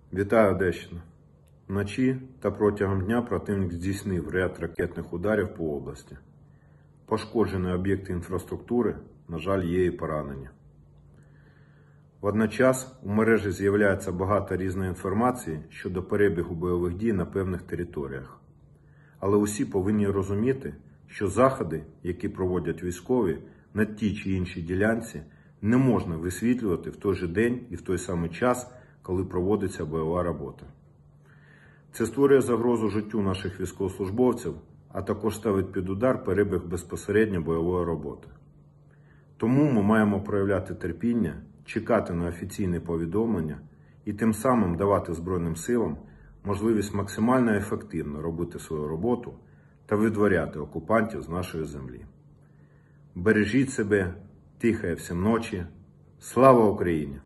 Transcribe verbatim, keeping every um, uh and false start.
Вітаю, Одещина! Вночі та протягом дня противник здійснив ряд ракетних ударів по області. Пошкоджені об'єкти інфраструктури, на жаль, є і поранені. Водночас у мережі з'являється багато різної інформації щодо перебігу бойових дій на певних територіях. Але усі повинні розуміти, що заходи, які проводять військові на тій чи іншій ділянці, не можна висвітлювати в той же день і в той самий час, коли проводиться бойова робота. Це створює загрозу життю наших військовослужбовців, а також ставить під удар перебіг безпосередньо бойової роботи. Тому ми маємо проявляти терпіння, чекати на офіційне повідомлення і тим самим давати Збройним силам можливість максимально ефективно робити свою роботу та видворяти окупантів з нашої землі. Бережіть себе, тихої всім ночі. Слава Україні!